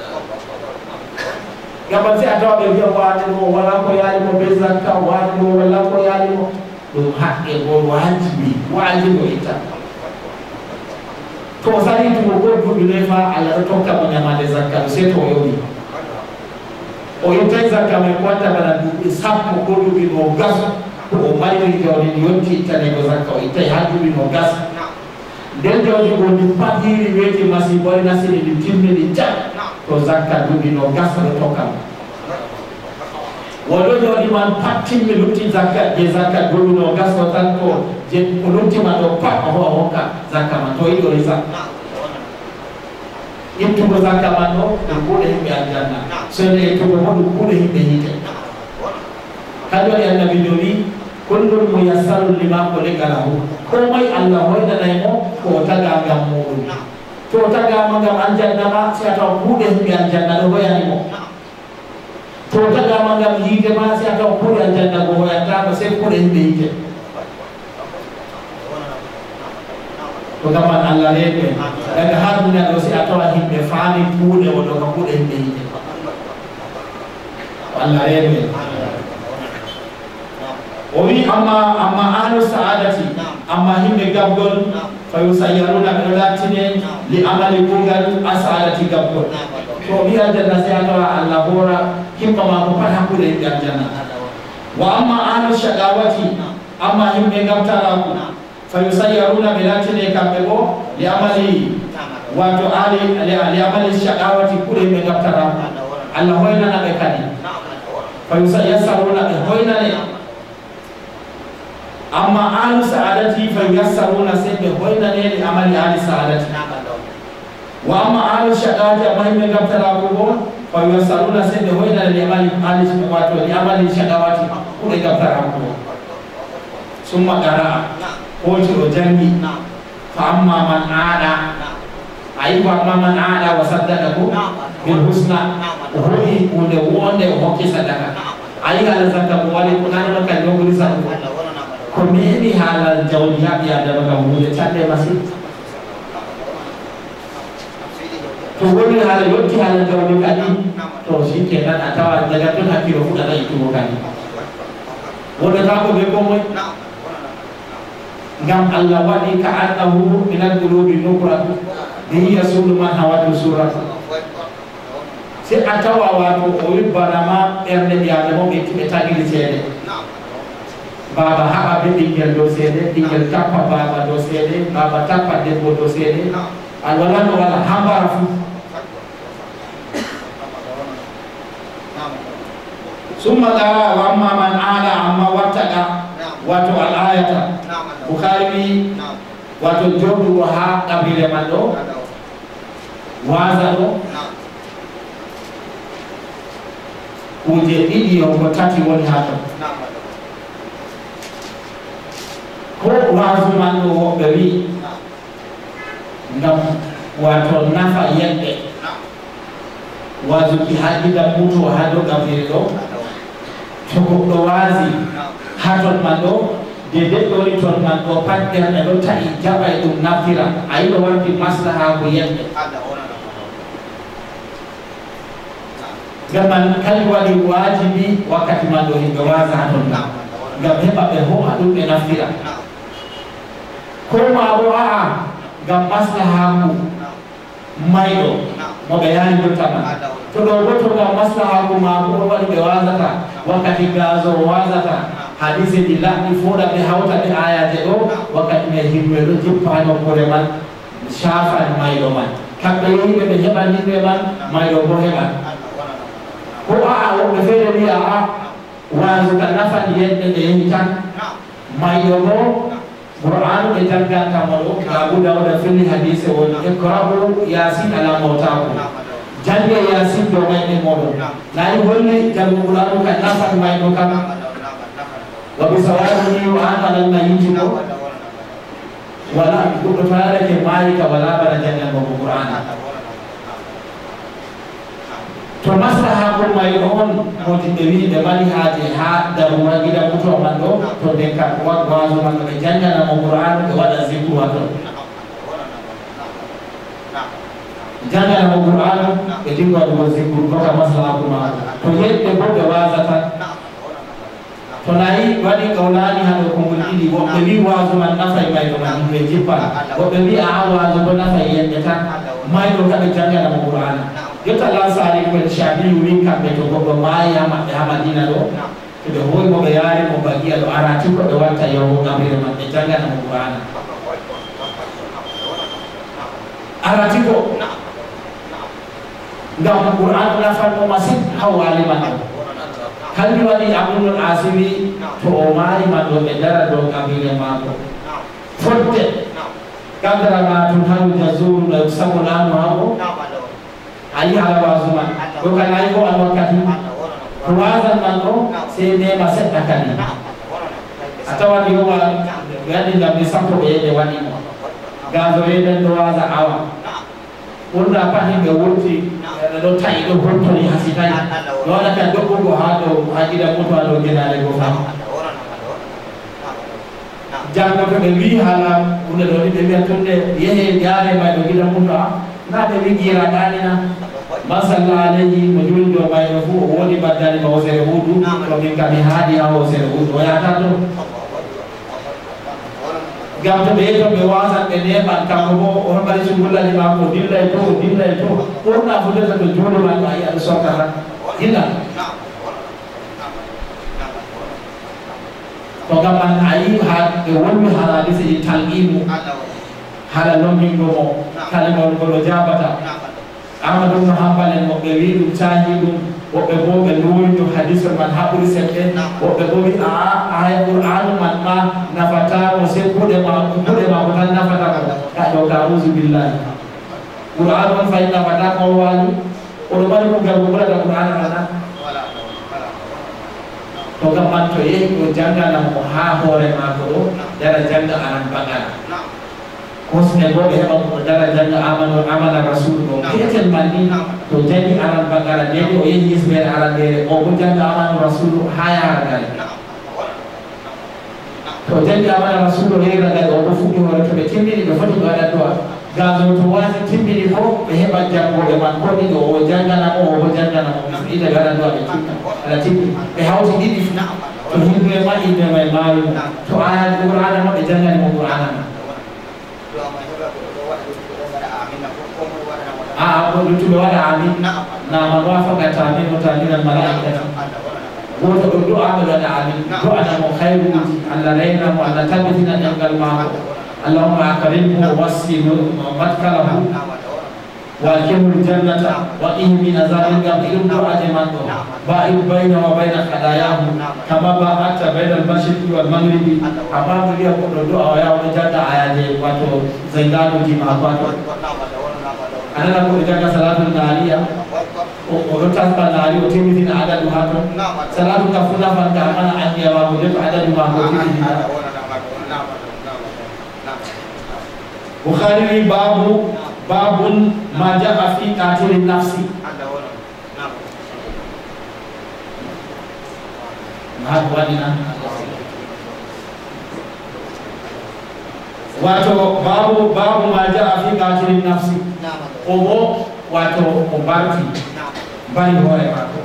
gaban se atawa be biya wala ko yaali mo be zakka wala ko yaali mo do hakke go wajibi ita to sari to go do bilefa ala to ka mo nyama de zakka se to yobi o ita zakka me kwata bana du sappo ko do bi no gas o mari to ni yonti tane go zakka ita haju bi no gas den do go di patiri weti masi bori nasini di timmi di ja to zakka du bi no gas to ka wado di man patin mi lutti zakat je zakat dulu no gas no tanto je lutti ma do pa ho ka zakat ma to ido risa itu go zakat ma no ko de mi aljanna so ne to go ko de himbe hite kado ya nabi doli kullu muyassaru lima qulikalahu ko mai Allah wa da nay mo ko taga ngam mo to taga ngam aljanna ma sia to ko de himbe aljanna do bayani mo to taga mangam hite ma si ata ko aljanna go ya ta ko se ko himbe hite to gaman Allah rebe daga haduna do si ata himbe faani kuude o do ko himbe hite Allah rebe o wi amma ahlu sa'adati amma himbe gabgol fa yusayyaruna bi latine li amali kugal as'adati gabgol to bi aljanna sai ata Allah hora himba ma ko pat hakkude himbe aljanna wa amma ahlu shaqawati amma himbe gabtara ku fa yusayyaruna bi latine kambe go li amali wato ali amali shaqawati kude himbe gabtara Allah hoyna na be kadi fa yusayyaruna be hoyna ne amma ahlu sa'adati fa yusayyaruna sai be hoyna ne li amali ahli sa'adati wa amma ahlu shaqawati amma himbe gabtara go fa yusayyaruna sai be hoyna li amali ahli wato li amali shaqawati kude gabtara go summa qara ko jiro jangi fa amma man ada ayi wa man aada wa saddaqahu bil husna holi wonde wonde hokki sadaka ayi ala zakka mo wali ko nan makka do guri sa ko meni hala jawdi habi ada baka wonde tande masi to woni hala yotti hala jawdi kadi to si kenan atawa daga ton hakiro fu ada itu kadi wonde ta ko be ko moy ngam Allah wadi ka annahu min al-qulubi nuqratu hi yasulu man hawatu surat si atawa wato o yibbanama ɓerde ɓiyademo ɓe tiɓe tagiri seede baba haɓa ɓe ɓinguel dow seede ɓinguel tappa baba dow seede baba tappa debbo dow seede an walano wala hambara fu summa qara wa amma man ala amma wattaqa wato al ayata bukhari wi wato joɗugo ha qabile man ɗo waza ɗo kuje ɗiɗi yonko tati woni ha ton ko wazu man ɗo woɓɓe wi ngam wato nafa yimɓe wazuki ha ɗiɗa muto ha dow qabile ɗo to goɗɗo waasi ha ton man ɗo de deɗɗori ton man ɗo pat ɓerɗe ɗo taƴi jaɓa e ɗum naftira a yiɗo warti maslaha ko yimɓe ngam man kadi waɗi wajibi wakkati man ɗo yimɓe waasa ha ton man ngam heɓa ɓe ho'a ɗum ɓe naftira ko ma bo aa ngam maslahaku mayɗo mo ɓe yaani jottama to ɗo goto ngam maslahaku maako ɗo waɗi ɓe wasata wakkati gazo wasata hadise ɗi laɓɗi fuuɗa ɓe hawta ɓe ayaje ɗo wakkati me himɓe ɗo jippa nokkure man shafan mayɗo man kamɓe yehiɓe ɓe heɓan yimɓe man mayɗo bo heɓan ko aa woɓɓe feere wi aa wasu ka nafan yedde ɓe yehi tan mayɗo bo Qur'an ɓe jangantamo ɗo Abu Dawud fili hadise woni iqra'u yasin ala mawtakum jange yasin dow mayɗe moɗon nayi holli jangugol anu ka nafan mayɗo kam wa bi sawabihi wa an alal mayyiti ko wala goɗɗo to yarake maayi ka wala bana janganmo ko Qur'an to maslaha ko mayɗo on modinɓe wi ɓe mari haaje ha daruwa gida muto man ɗo to nden kam waso man ɓe janganamo Qur'an ɓe waɗa zikru ha ton janganamo Qur'an ɓe dinga waɗugo zikru koka maslaha ko maako to yeɗɓe bo ɓe wasata to nayi waɗi kawlani haɗo kongol ɗiɗi woɓɓe wi waso man nafay mayɗo man ɓe jippan woɓɓe wi a waso bo nafay yeɗɓe tan mayɗo kaɓe janganamo Qur'an jotta lansari koye Shafi'i wi kamɓe to goɗɗo maayi ha maɓɓe ha Madina ɗo to ɓe hoyi mo ɓe yaari mo bagiya ɗo arati ko ɓe watta yahugo gabire maɓɓe jangana mo Qur'ana arati ko ngam Qur'an nafanmo masin ha waali man ɗo kanjum waɗi Abdul Asiri to o maari man ɗo ɓe dara dow gabire maako fodde gadrama tun haru jazuru ɗo sabolano hako ayi hala wasu man ɗo kan ayi ko an wakkati to wasan man ɗo sey nema seɗɗa kadi a tawani yowa ɓe waɗi damde sappo ɓe yeɗe waɗimo gaso yeɗen ɗo wasa awa ɓurna pat himɓe wurti ɗo taƴi ɗo hontoni hasi tawi ɗo waɗa kan doɓɓugo ha ɗo ha jiɗa muto ha ɗo genale go fam jango to ɓe wi hala hunde ɗo ni ɓe wiya tunde yehe yaare mayɗo giɗa muto a na ɓe wi ƴira ɗanina masalla alayhi mo joni ɗo mayɗo fu o woni baddani ma hosere huudu to min kam mi haaɗi ha hosere huudu o yahata to gam to ɓe yeto ɓe wasan ɓe neɓan kanko bo o heɓari sungullani mako dillay to ɓurna fu deta to juuɗe man ma yiya ɗo sortata illa to gam man a yi ha ɓe wonmi hala lise ɗi talqimu hala lommingo mo kalimol ngol o jabata Amadou ibn Hanbal en woɓɓe wi ɗum caahi ɗum woɓɓe bo ɓe luuri ɗum hadise man ha ɓuri seɗɗe woɓɓe bo wi aya Qur'an man ma nafatamo se kuuɗe ma ko tan nafatamo ka ɗo ka ausu billahi Qur'an on fayi nafata ko waali oɗo mari ko gargo ɓurata Qur'an mana to gam man to yehi ɗo janganamo ha hoore mako ɗo dara janga aran bagala hosne go be heba ko daraja amana rasul do ketel manni to jadi aran bagara de o yehi isber aran de o bo janga amana rasul haya gari to jadi amana rasul do hera gari o bo fuki wala to be timmini be foti do ada to gazo to wasi timmini ko be heba jango be man ko ni do o janga na o bo janga na mo ida gara do be tikka ala tikki be hawti didi to himbe ma inde mai malu to aya qur'ana ma be janga ni mo qur'ana aku itu doa amin. Nama wafaqat amin mutaminan malaikah. Woto doa ada amin. Doa ada mukhair Allah laina wa Allah tabatina jangal ma. Allahumma akrimhu wasimu madkalahu wa alkimul jannata wa in min azabin ilm doa jamanto. Ba'id baina wa baina khadayahu kama ba'ata baina al-mashriqi wal maghribi. Apa dia doa ya wajada ayat wato zaidanu di mahwato. Ana ko jaga salatul nariya o rotas pa nari o timidin ada duhato salatu kafuna fan ka ana andiya wa ko ada duha ko timidin Bukhari babun ma jaa fi qatilin nafsi wato babu ma jaa fi qatilin nafsi omo wato obarti bari hore mako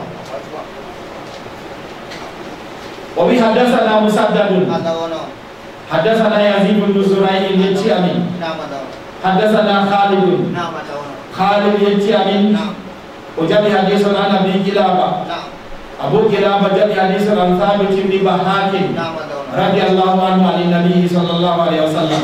wabi hadatsana musaddadun hadatsana yazid bin zurayh yace amin hadatsana khalid yace amin ujabi hadithun an abi kilaba abu kilaba jabi hadithun an thabit bin bahakin radhiyallahu anhu an nabi sallallahu alaihi wasallam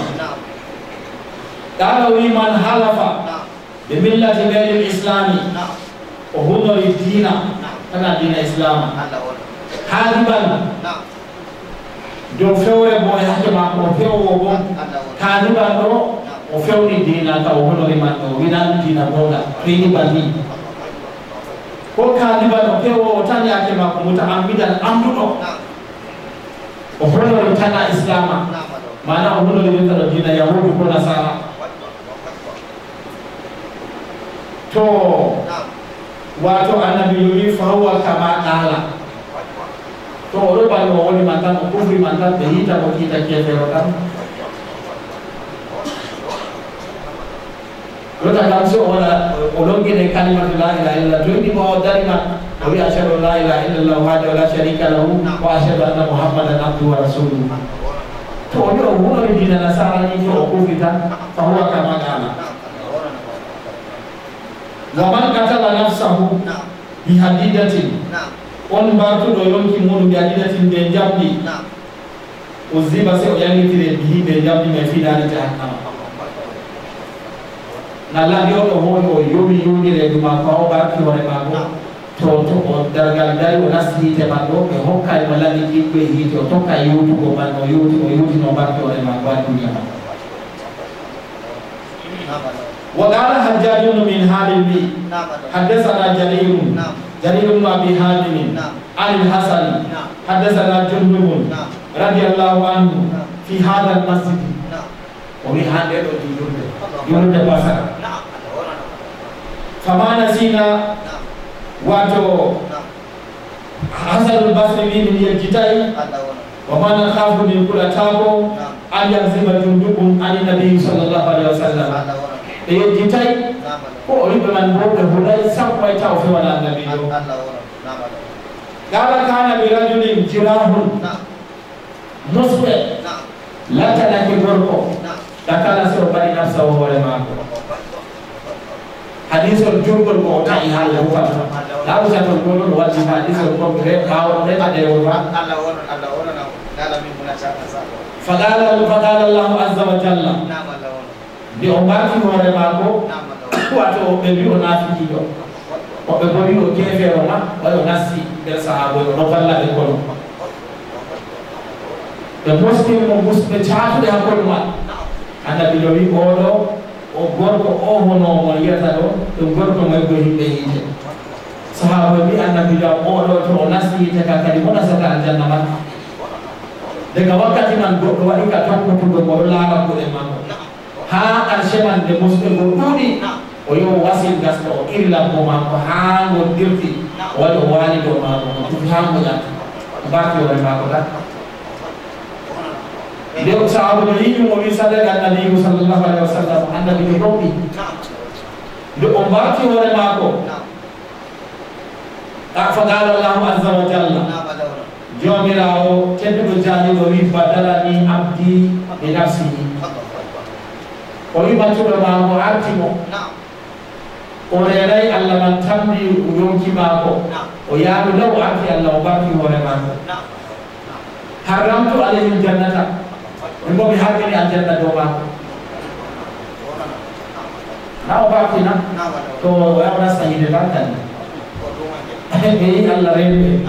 qala man halafa bimillati ghairi al-islami wa huwa ad-dina kana dina islam hadiban do fewre bo yake ma ko fewo bo hadiban do o fewni dina ka o hono man do winan dina boda rini bani ko hadiban o fewo tan yake ma ko mutaammidan amdudo o hono tana islam mana o hono dina yahudu ko nasara to wato annabi yuri fa huwa kama qala to oro ba no woni mantan ko kufri mantan be hita ko kita kefero kan rota kan so wala olonge ne kalimatu la ilaha illa to ni mo darima wa ashhadu la ilaha illa allah wa la sharika lahu wa ashhadu anna muhammadan abduhu wa rasuluhu to no wono dina nasara ni ko kufri tan fa huwa kama qala Waman katala nafsahu bihadidatin on batu do yonki munu bihadidatin be jambi uziba se oyangi tire bihi be jambi me fidani jahannam na la dio do ho yomi le duma ko batu hore mago to on dargal dai o nasi te mago be hokkai malani ki be hito to kai yutu go mano yutu no batu hore mago dunya وقال حجاج من حالب حدثنا جرير بن ابي حازم عن الحسن حدثنا جندب رضي الله عنه في هذا المسجد وبهذا يرد بصر فما نسينا واتو حسن البصري من الجتاي وما نخاف من كل تابو ان يكذب جندب عن النبي صلى الله عليه وسلم jitai ko ori be man bo be hulai sapai ta ofe wala nabi do kala kana bi rajulin jirahun musbe la kana ki gorko dakala so bari nafsa wa wala ma hadisul jurbul ko ta ihal la wa la usa to ko do wadi hadisul ko be bawo de ade wa Allah wona dala min munasha faqala Allah azza wa jalla di ombati hore mako wato be bi onafiki do o be boni o kefe roma o nasi der sahabo no falla be kono be muslim mo musbe chaatu de hakol ma anda bi do wi odo o gorko o hono mo yata do to gorko mo go himbe hite sahabo bi anda bi do odo to nasi te ka kadi mona sata aljanna ma de ka wakati man go wadi ka tokko to go mo la ko e mako ha arsheman de musbe go dudi o yo wasil gasto illa ko ma ko hango dirti wala wali do ma ko tu hango ya ba ki wala ma ko da de sahabu ni mo wi sadaka nabi sallallahu alaihi wasallam annabi ko bi de o ba ki wala ma ko faqala Allah azza wa jalla jomirawo teddugo janiɗo wi badalani abdi e nafsihi o wi battuɗo mako artimo o reeray Allah man tamdi yonki mako o yaaru law arti Allah o barki hoore mako haramtu alayhi jannata e mbomi harmini aljanna dow mako na o barki na to wawna sayide lankani eyi Allah reeɓe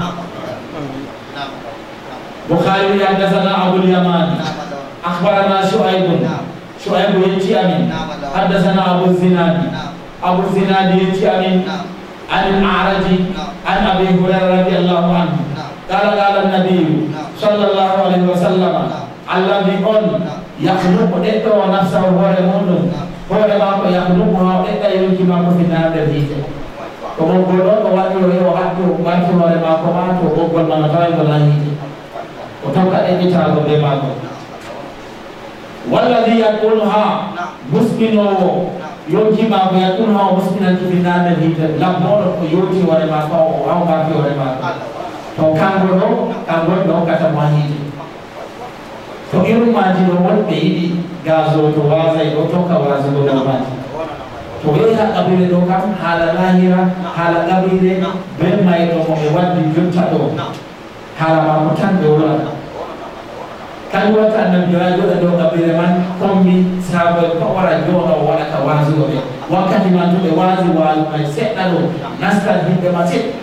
Bukhari حدثنا أبو اليمان أخبرنا شعيب يتي أمين حدثنا أبو الزناد يتي أمين عن الأعرج عن أبي هريرة رضي الله عنه قال النبي صلى الله عليه وسلم الذي يخلق إتو نفسه هو ما يخلقها إتا يلقي ما في النار الهيجة kemudian kawani yo hatu bantu wale makomato ogol manatay wala hiji otoka edita go be mago walladhi yakunha muskino yoji ma go yakunha muskina kibinana hiji lamono ko yoji wale mako au ba wale mako to kango do kata mahiji to iru maji do wonbe idi gazo to waza do toka waza do maji to yeha kabire do kam hala lahira hala kabire be may do mo waddi jonta do hala ma mo tan be wala kan wata annabi rajo do kabire man kombi sahaba ko wara jono wala ka wazi do wakati man to be wazi wal may sedda do nasta hinde ma set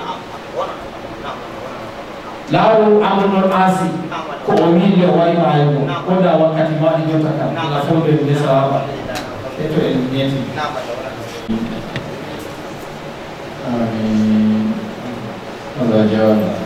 lawo amrul asi ko o min de wari mayo ko da wakati ma di jonta kan la fo de sahaba eto en nyeti Amin. Allah jawab.